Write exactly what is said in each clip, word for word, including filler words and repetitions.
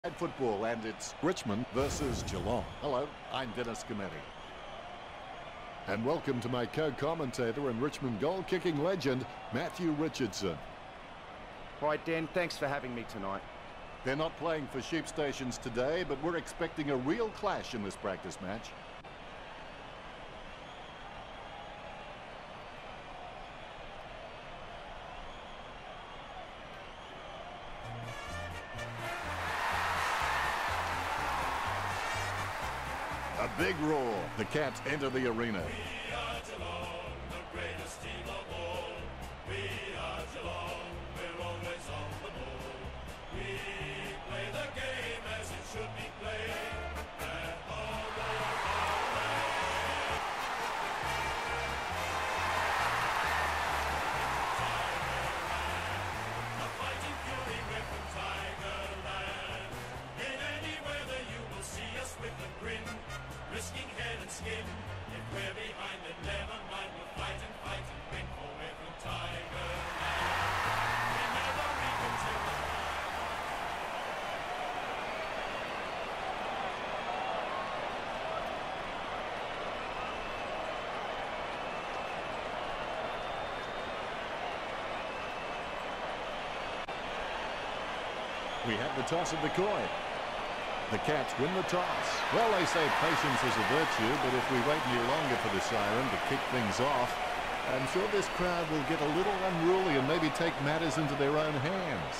Football, and it's Richmond versus Geelong. Hello, I'm Dennis Cometti. And welcome to my co-commentator and Richmond goal-kicking legend, Matthew Richardson. Hi, Dan. Thanks for having me tonight. They're not playing for sheep stations today, but we're expecting a real clash in this practice match. A big roar. The Cats enter the arena. We are Geelong, the greatest team of all. We are Geelong, we're always on the ball. We play the game as it should be played. And all the way. Tigerland, a fighting fury, we're from Tigerland. In any weather you will see us with a grin. Risking head and skin. If we're behind, then never mind. We'll fight and fight and win, for we're from Tigerland. We never even till the We have the toss of the coin. The Cats win the toss. Well, they say patience is a virtue, but if we wait any longer for the siren to kick things off, I'm sure this crowd will get a little unruly and maybe take matters into their own hands.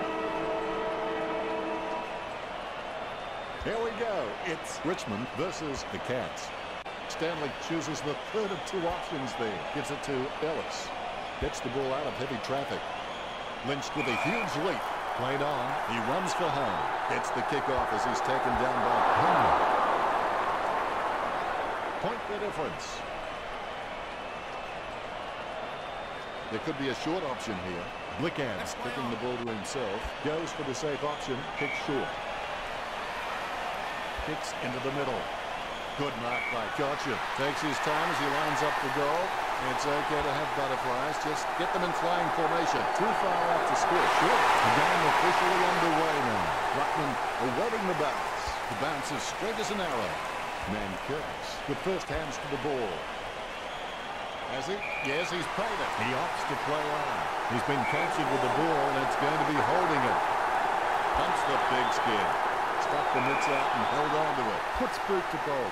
Here we go. It's Richmond versus the Cats. Stanley chooses the third of two options there. Gives it to Ellis. Gets the ball out of heavy traffic. Lynched with a huge leap. Played on. He runs for home. Gets the kickoff as he's taken down by Henry. Point the difference. There could be a short option here. Blickans kicking the ball to himself. Goes for the safe option. Kicks short. Kicks into the middle. Good mark by Gotcha. Takes his time as he lines up the goal. It's okay to have butterflies. Just get them in flying formation. Too far out to score. Sure. The game officially underway now. Ruckman awaiting the bounce. The bounce is straight as an arrow. Man Curtis with first hands to the ball. Has he? Yes, he's played it. He opts to play on. He's been captured with the ball, and it's going to be holding it. Pumps the pigskin. Stuck the mitts out and held on to it. Puts boot to goal.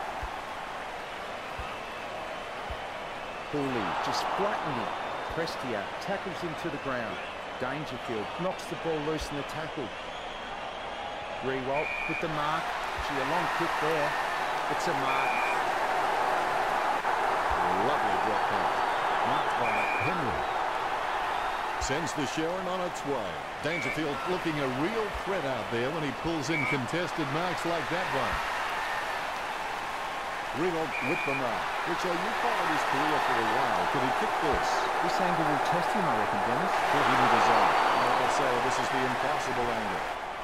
Bully just flattened it. Prestia tackles him to the ground. Dangerfield knocks the ball loose in the tackle. Rewalt with the mark. Gee, a long kick there. It's a mark. Lovely drop back. Marked by Henry. Sends the Sharon on its way. Dangerfield looking a real threat out there when he pulls in contested marks like that one. Rewalt with the mark. Richard, you followed his career for a while. Could he kick this? This angle will test him, I reckon, Dennis. Put him with his own. Like I say, this is the impossible angle.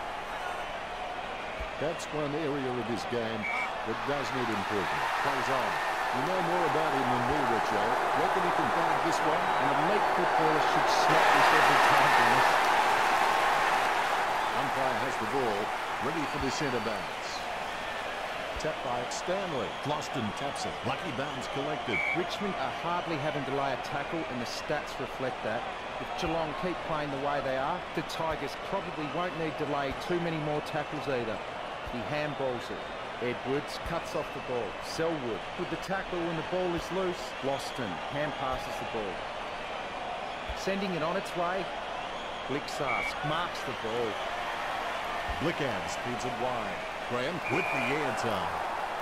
That's one area of his game that does need improvement. Plays on. You know more about him than me, Richard. Reckon he can guard this one? And the elite footballer should snap this every time, Dennis. Umpire has the ball, ready for the centre bounce. Tap by Stanley. Gloston taps it. Lucky bounce collected. Richmond are hardly having to lay a tackle, and the stats reflect that. If Geelong keep playing the way they are, the Tigers probably won't need to lay too many more tackles either. He handballs it. Edwards cuts off the ball. Selwood with the tackle when the ball is loose. Gloston hand passes the ball. Sending it on its way. Blixarsk marks the ball. Blickans feeds it wide. Graham with the air time.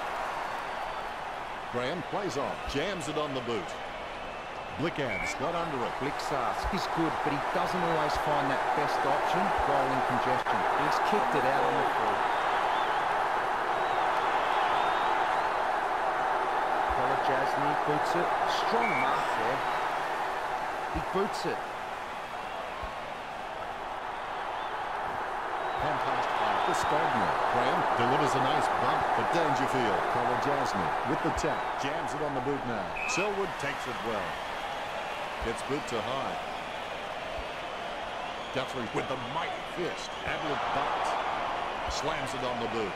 Graham plays on. Jams it on the boot. Blickans got under it. Blixarsk is good, but he doesn't always find that best option while in congestion. He's kicked it out on the floor. Jasny boots it. Strong mark there. He boots it. Hand passed by the Stagner. Graham delivers a nice bump for Dangerfield. Jasny with the tap. Jams it on the boot now. Selwood takes it well. Gets boot to high. Guthrie with the mighty fist. Adler butt. Slams it on the boot.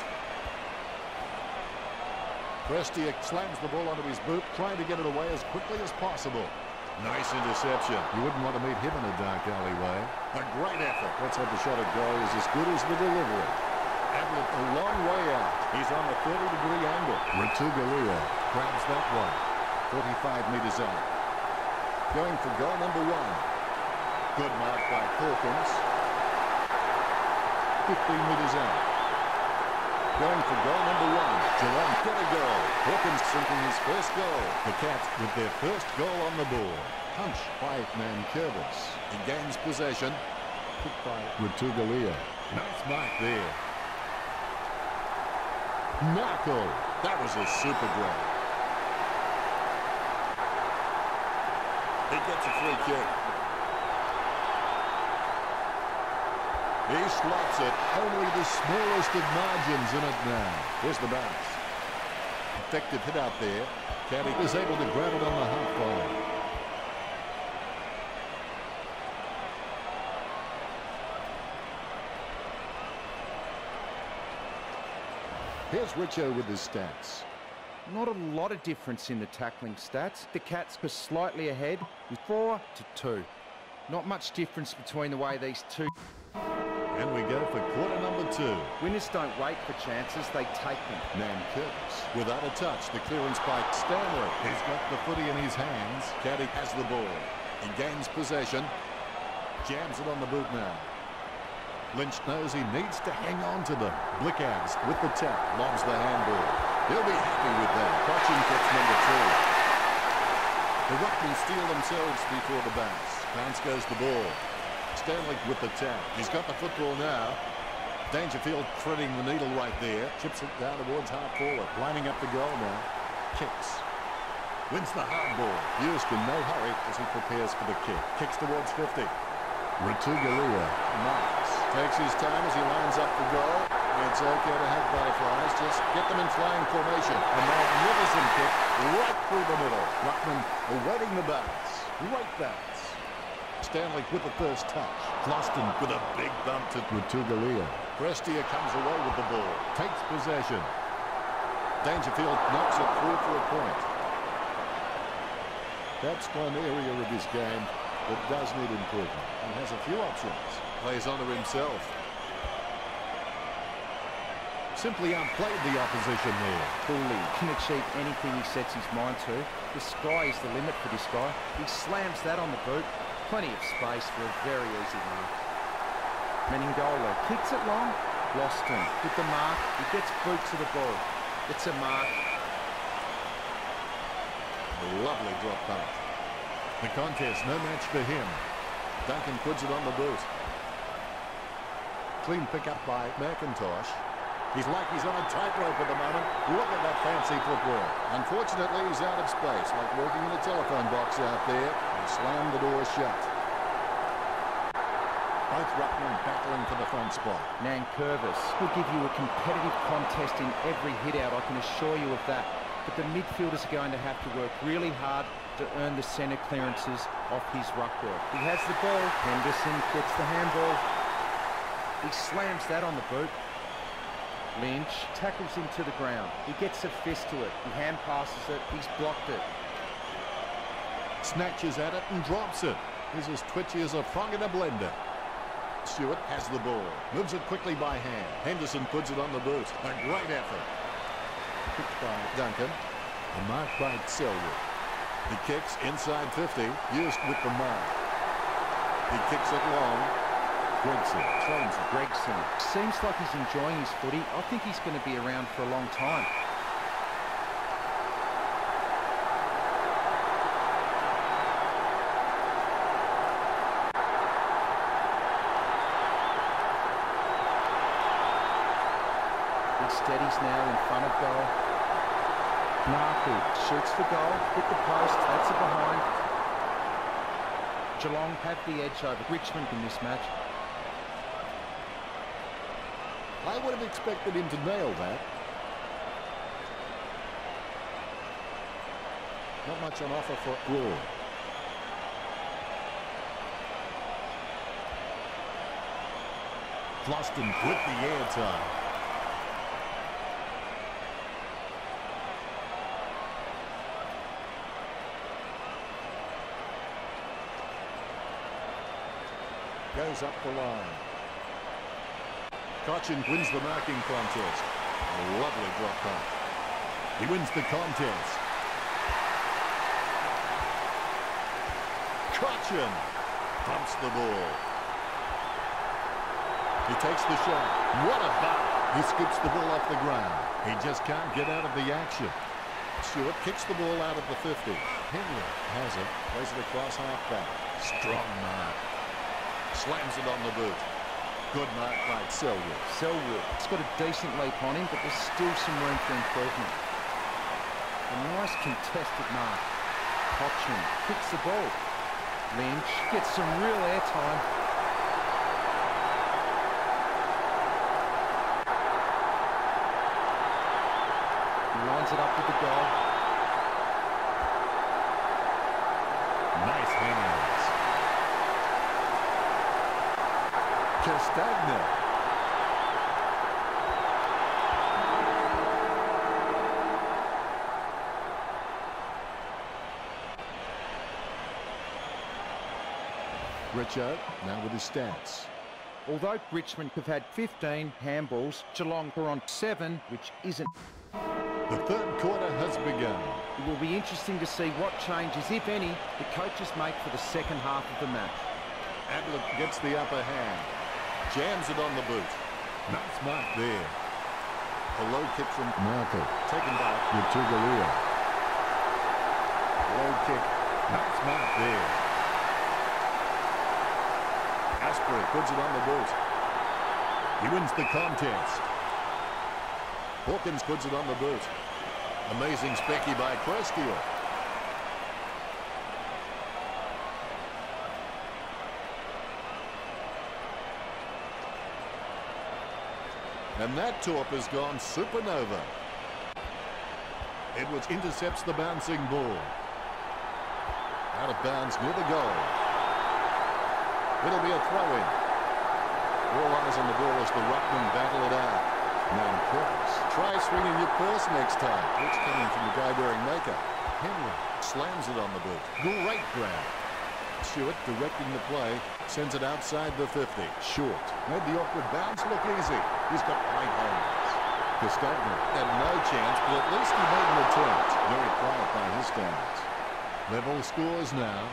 Prestia slams the ball onto his boot, trying to get it away as quickly as possible. Nice interception. You wouldn't want to meet him in a dark alleyway. A great effort. Let's hope the shot at goal is as good as the delivery. Ablett a long way out. He's on a thirty degree angle. Ratugalia grabs that one. forty-five metres out. Going for goal number one. Good mark by Hawkins. fifteen metres out. Going for goal number one. Geelong get a goal. Hawkins sinking his first goal. The Cats with their first goal on the board. Punch by Nankervis. He gains possession. Picked by Ratugalia. Nice mark there. Marco. That was a super grab. He gets a free kick. He slots it. Only the smallest of margins in it now. Here's the bounce. Effective hit out there. Caddy is able to grab it on the half line. Here's Richo with his stats. Not a lot of difference in the tackling stats. The Cats were slightly ahead with four to two. Not much difference between the way these two... And we go for quarter number two. Winners don't wait for chances, they take them. Nankervis without a touch. The clearance by Stanley. He's got the footy in his hands. Caddy has the ball. He gains possession. Jams it on the boot now. Lynch knows he needs to hang on to them. Blickhouse with the tap. Lobs the handball. He'll be happy with that. Catching catch number two. The Ruckmen steal themselves before the bounce. Bounce goes the ball. Stanley with the tap. He's got the football now. Dangerfield threading the needle right there. Chips it down towards half forward. Lining up the goal now. Kicks. Wins the hard ball. Used in no hurry as he prepares for the kick. Kicks towards fifty. Ratugalia marks. Takes his time as he lines up the goal. It's okay to have butterflies. Just get them in flying formation. A magnificent kick right through the middle. Ruckman awaiting the bounce. Great bounce. Stanley with the first touch. Floston with a big bump to Ratugalia. Prestia comes away with the ball. Takes possession. Dangerfield knocks it through for a point. That's one area of his game that does need improvement and has a few options. Plays onto himself. Simply outplayed the opposition there. Cooley can achieve anything he sets his mind to. The sky is the limit for this guy. He slams that on the boot. Plenty of space for a very easy mark. Meningola kicks it long. Loston with the mark. He gets boot to the ball. It's a mark. A lovely drop punt. The contest, no match for him. Duncan puts it on the boot. Clean pick up by McIntosh. He's like he's on a tightrope at the moment. Look at that fancy footwork. Unfortunately, he's out of space, like working in a telephone box out there. And slammed the door shut. Both Ruckman battling for the front spot. Nankervis will give you a competitive contest in every hit-out, I can assure you of that. But the midfielders are going to have to work really hard to earn the centre clearances off his ruck work. He has the ball. Henderson gets the handball. He slams that on the boot. Lynch tackles him to the ground. He gets a fist to it. He hand passes it. He's blocked it. Snatches at it and drops it. He's as twitchy as a frog in a blender. Stewart has the ball. Moves it quickly by hand. Henderson puts it on the boot. A great effort. Kicked by Duncan. A mark by Selwood. He kicks inside fifty. Used with the mark. He kicks it long. Gregson trains it. Gregson seems like he's enjoying his footy. I think he's going to be around for a long time. He steadies now in front of goal. Markle shoots for goal. Hit the post. That's a behind. Geelong have the edge over Richmond in this match. I would have expected him to nail that. Not much on offer for Raw. Floston with the air time. Goes up the line. Cochin wins the marking contest. A lovely drop punt. He wins the contest. Cochin pumps the ball. He takes the shot. What a butt. He scoops the ball off the ground. He just can't get out of the action. Stewart kicks the ball out of the fifty. Henry has it. Plays it across half-back. Strong mark. Slams it on the boot. Good mark by Selwood. Selwood. It's got a decent leap on him, but there's still some room for improvement. A nice contested mark. Cochin kicks the ball. Lynch gets some real airtime. Lines it up with the goal. Nice hands. Castagna. Richo now with his stats. Although Richmond have had fifteen handballs, Geelong are on seven, which isn't. The third quarter has begun. It will be interesting to see what changes, if any, the coaches make for the second half of the match. Ablett gets the upper hand. Jams it on the boot. Nice mark there. A low kick from Marco. Taken back with Tugalia. Low kick. Nice mark there. Asprey puts it on the boot. He wins the contest. Hawkins puts it on the boot. Amazing specky by Crestiel. And that torp has gone supernova. Edwards intercepts the bouncing ball. Out of bounds near the goal. It'll be a throw-in. All eyes on the ball as the Ruckman battle it out. Non-purpose. Try swinging your purse next time. It's coming from the guy wearing makeup. Henry slams it on the boot. Great grab. Stewart directing the play. Sends it outside the fifty. Short. Made the awkward bounce look easy. He's got great hands. Castagna had no chance, but at least he made an attempt. Very quiet by his standards. Level scores now.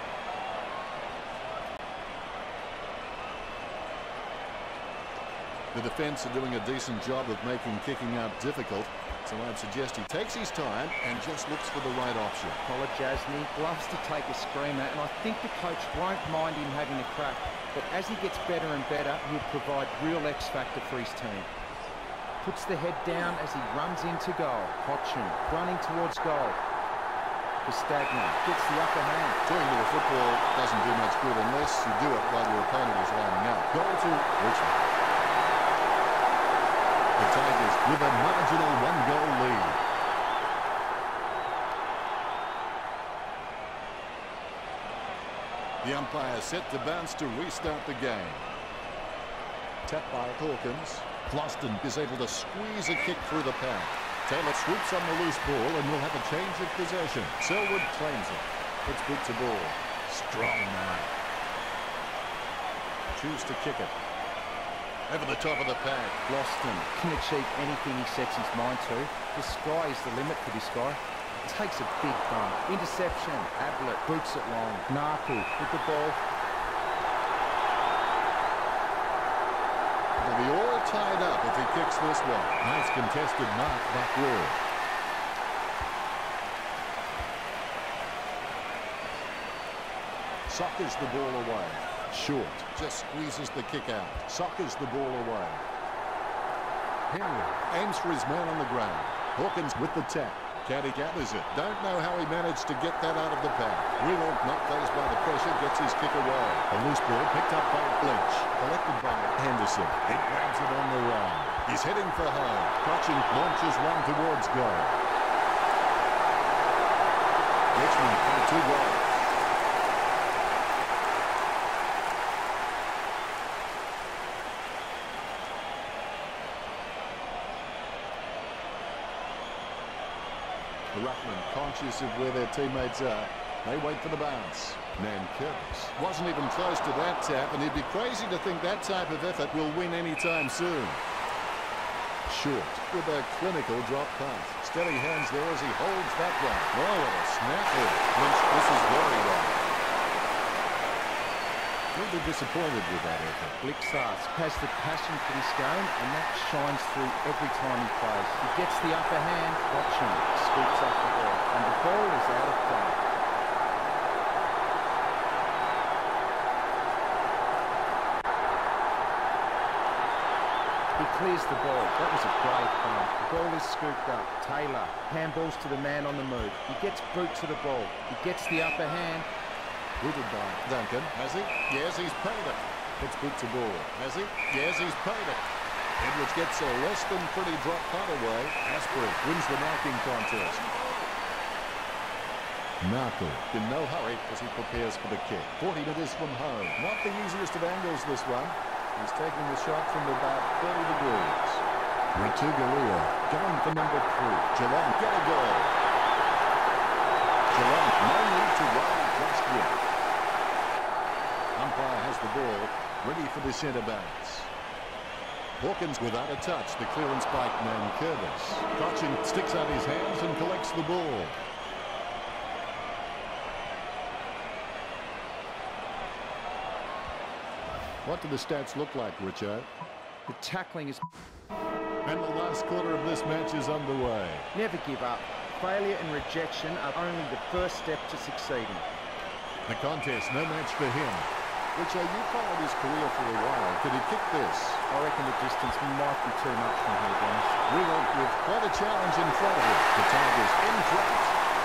The defence are doing a decent job of making kicking out difficult, so I'd suggest he takes his time and just looks for the right option. Kolodjasny loves to take a screamer, and I think the coach won't mind him having a crack, but as he gets better and better, he'll provide real X-factor for his team. Puts the head down as he runs into goal. Cochin running towards goal. Castagna gets the upper hand. Turning to the football doesn't do much good unless you do it while your opponent is lining up. Goal to Richmond. The Tigers with a marginal one-goal lead. The umpire set to bounce to restart the game. Tap by Hawkins. Floston is able to squeeze a kick through the pack. Taylor swoops on the loose ball and will have a change of possession. Selwood claims it. Puts boot to ball. Strong mark. Choose to kick it. Over the top of the pack. Floston can achieve anything he sets his mind to. The sky is the limit for this guy. Takes a big bump. Interception. Ablett boots it long. Narkle with the ball. It'll be all tied up if he kicks this one. Nice contested mark back row. Sockers the ball away. Short. Just squeezes the kick out. Sockers the ball away. Henry aims for his man on the ground. Hawkins with the tap. Caddy gathers it. Don't know how he managed to get that out of the pack. Riddle, not phased by the pressure, gets his kick away. A loose ball picked up by Lynch. Collected by Henderson. He grabs it on the run. He's heading for home. Cochin launches one towards goal. Richmond for two goals. The Ruckman conscious of where their teammates are. They wait for the bounce. Nankervis wasn't even close to that tap, and he'd be crazy to think that type of effort will win anytime soon. Short with a clinical drop punt. Steady hands there as he holds that one. Oh, what a snap there. Lynch, this is very well. He'll be disappointed with that effort. Blixas has the passion for this game, and that shines through every time he plays. He gets the upper hand, watch him, scoops up the ball, and the ball is out of play. He clears the ball. That was a great play. The ball is scooped up. Taylor handballs to the man on the move. He gets boot to the ball. He gets the upper hand. Booted by Duncan. Has he? Yes, he's paid it. It's boot to ball. Has he? Yes, he's paid it. Edwards gets a less than pretty drop punt away. Asprey wins the marking contest. Markle in no hurry as he prepares for the kick. forty metres from home. Not the easiest of angles, this one. He's taking the shot from about thirty degrees. Ritugalia going for number three. Geelong get a goal. Geelong no need to worry just yet. Umpire has the ball, ready for the centre bounce. Hawkins without a touch. The clearance by Nankervis. Crouching sticks out his hands and collects the ball. What do the stats look like, Richo? The tackling is... And the last quarter of this match is underway. Never give up. Failure and rejection are only the first step to succeeding. The contest, no match for him. Richo, you followed his career for a while. Could he kick this? I reckon the distance might be too much from here, Dennis. Reload with quite a challenge in front of him. The Tigers in front.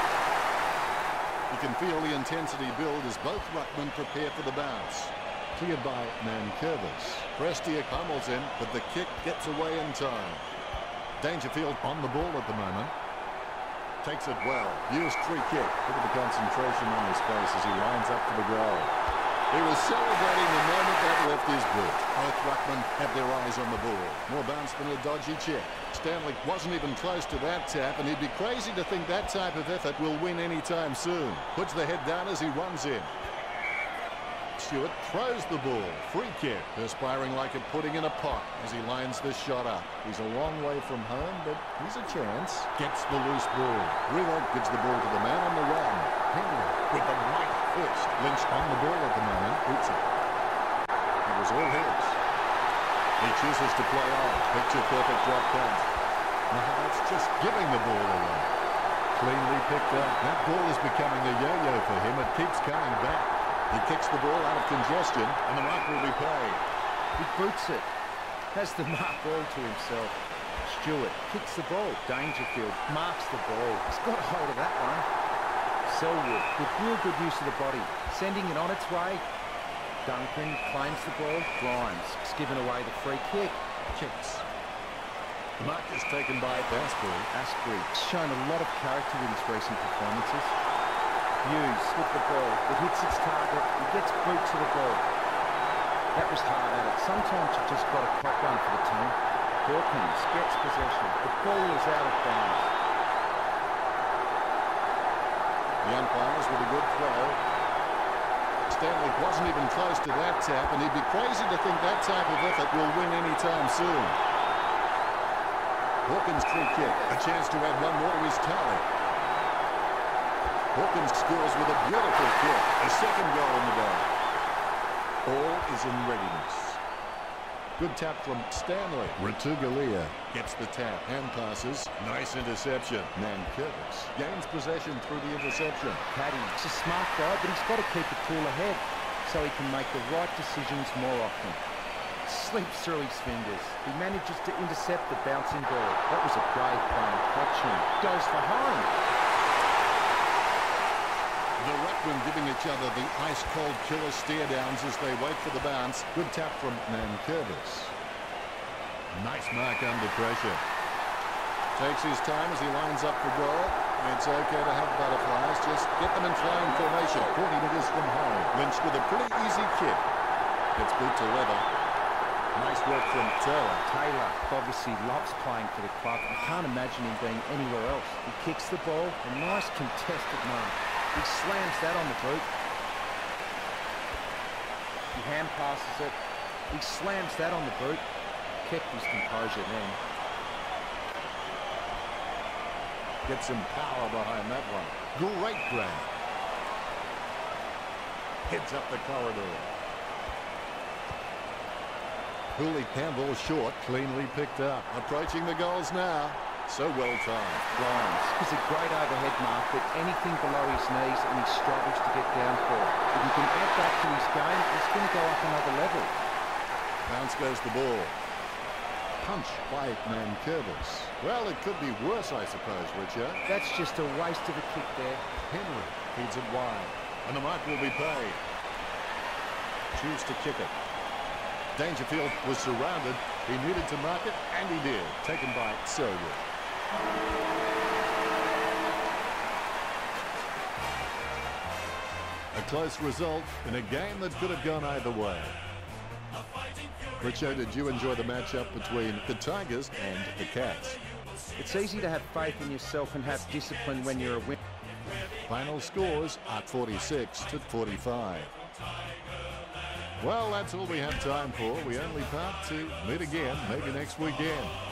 You can feel the intensity build as both ruckmen prepare for the bounce. Cleared by Nankervis. Prestia pummels in, but the kick gets away in time. Dangerfield on the ball at the moment. Takes it well. Used free kick. Look at the concentration on his face as he lines up for the goal. He was celebrating the moment that left his boot. Both ruckmen have their eyes on the ball. More bounce than a dodgy check. Stanley wasn't even close to that tap, and he'd be crazy to think that type of effort will win anytime soon. Puts the head down as he runs in. Stewart throws the ball. Free kick. Perspiring like a pudding in a pot as he lines this shot up. He's a long way from home, but he's a chance. Gets the loose ball. Reload gives the ball to the man on the run. Henry with the right fist. Lynch on the ball at the moment. Boots it. It was all his. He chooses to play on. Picture perfect drop punt. Now that's just giving the ball away. Cleanly picked up. That ball is becoming a yo-yo for him. It keeps coming back. He kicks the ball out of congestion, and the mark will be paid. He boots it. Has the mark all to himself. Stewart kicks the ball. Dangerfield marks the ball. He's got a hold of that one. Selwood with real good use of the body. Sending it on its way. Duncan claims the ball. Grimes has given away the free kick. Kicks. The mark is taken by Asprey. Asprey has shown a lot of character in his recent performances. Hughes with the ball. It hits its target. He gets boot to the ball. That was hard at it. Sometimes you just got a cop run for the team. Hawkins gets possession. The ball is out of bounds. The umpires with a good throw. Stanley wasn't even close to that tap, and he'd be crazy to think that type of effort will win anytime soon. Hawkins free kick. A chance to add one more to his tally. Hawkins scores with a beautiful kick. A second goal in the ball. All is in readiness. Good tap from Stanley. Ritugalia gets the tap. Hand passes. Nice interception. Nankervis gains possession through the interception. Paddy, he's a smart guy, but he's got to keep a cool head so he can make the right decisions more often. Slips through his fingers. He manages to intercept the bouncing ball. That was a brave play. Watch him. Goes for home. The ruckmen giving each other the ice-cold killer stare-downs as they wait for the bounce. Good tap from Nankervis. Nice mark under pressure. Takes his time as he lines up for goal. It's okay to have butterflies. Just get them in flying formation. forty metres from home. Lynch with a pretty easy kick. Gets boot to leather. Nice work from Taylor. Taylor obviously loves playing for the club. I can't imagine him being anywhere else. He kicks the ball. A nice contested mark. He slams that on the boot. He hand passes it. He slams that on the boot. Kept his composure then. Get some power behind that one. Great grab. Heads up the corridor. Hooley Campbell short, cleanly picked up. Approaching the goals now. So well timed. Lyons is a great overhead mark, but anything below his knees and he struggles to get down for it. If he can add that to his game, it's going to go up another level. Bounce goes the ball. Punch by Nankervis. Well, it could be worse, I suppose, Richard. That's just a waste of a kick there. Henry feeds it wide. And the mark will be paid. Choose to kick it. Dangerfield was surrounded. He needed to mark it, and he did. Taken by Selwood. A close result in a game that could have gone either way. Richo, did you enjoy the matchup between the Tigers and the Cats? It's easy to have faith in yourself and have discipline when you're a winner. Final scores are forty-six to forty-five. Well, that's all we have time for. We only part to meet again, maybe next weekend.